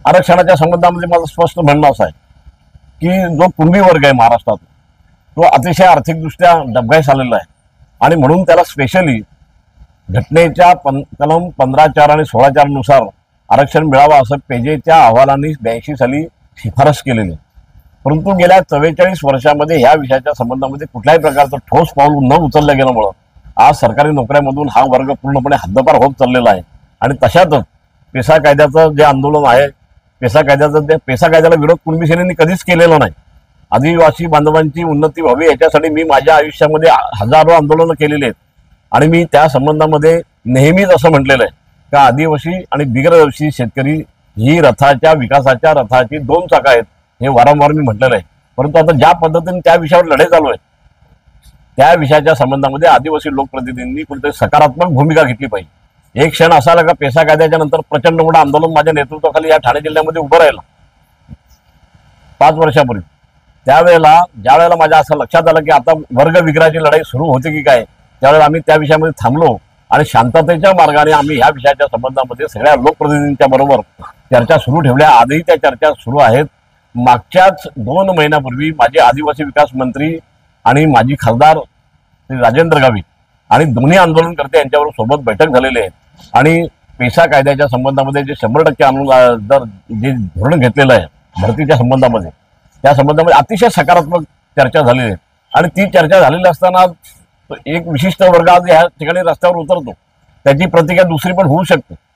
आरक्षणाच्या संबंधामध्ये माझं स्पष्ट म्हणणं असं आहे की जो कुणबी वर्ग आहे महाराष्ट्रात तो अतिशय आर्थिकदृष्ट्या डबघाईस आलेला आहे आणि म्हणून त्याला स्पेशली घटनेच्या कलम 15(4) आणि 16(4) नुसार आरक्षण मिळावं असं पेजेच्या अहवालांनी 82 साली शिफारस केलेली. परंतु गेल्या 44 वर्षांमध्ये ह्या विषयाच्या संबंधामध्ये कुठल्याही प्रकारचं ठोस पाऊल न उचलल्या गेल्यामुळं आज सरकारी नोकऱ्यांमधून हा वर्ग पूर्णपणे हद्दपार होत चाललेला आहे. आणि तशातच पेसा कायद्याचं जे आंदोलन आहे, पेसा कायद्याला विरोध कुणबी सेनेने कधीच केलेला नाही. आदिवासी बांधवांची उन्नती व्हावी याच्यासाठी मी माझ्या आयुष्यामध्ये हजारो आंदोलनं केलेली आहेत आणि मी त्या संबंधामध्ये नेहमीच असं म्हटलेलं आहे का आदिवासी आणि बिगरवासी शेतकरी ही विकासाच्या रथाची 2 चाकं आहेत, हे वारंवार मी म्हटलेलं आहे. परंतु आता ज्या पद्धतीने त्या विषयावर लढे चालू आहे त्या विषयाच्या संबंधामध्ये आदिवासी लोकप्रतिनिधींनी कुठेतरी सकारात्मक भूमिका घेतली पाहिजे. एक क्षण असा आला का पेसा कायद्याच्या नंतर प्रचंड मोठं आंदोलन माझ्या नेतृत्वाखाली या ठाणे जिल्ह्यामध्ये उभं राहिलं 5 वर्षापूर्वी. त्यावेळेला ज्यावेळेला माझ्या असं लक्षात आलं की आता वर्ग विग्रहाची लढाई सुरू होते की काय, त्यावेळेला आम्ही त्या विषयामध्ये थांबलो आणि शांततेच्या मार्गाने आम्ही ह्या विषयाच्या संबंधामध्ये सगळ्या लोकप्रतिनिधींच्या बरोबर चर्चा सुरू ठेवल्या. आजही त्या चर्चा सुरू आहेत. मागच्याच 2 महिन्यापूर्वी माझे आदिवासी विकास मंत्री आणि माजी खासदार श्री राजेंद्र गावित आणि दोन्ही आंदोलनकर्ते यांच्यावर सोबत बैठक झालेली आहे आणि पेसा कायद्याच्या संबंधामध्ये जे 100% दर जे धोरण घेतलेलं आहे भरतीच्या संबंधामध्ये, त्या संबंधामध्ये अतिशय सकारात्मक चर्चा झालेली आहे. आणि ती चर्चा झालेली असताना एक विशिष्ट वर्ग आज ह्या ठिकाणी रस्त्यावर उतरतो, त्याची प्रतिक्रिया दुसरी पण होऊ शकते.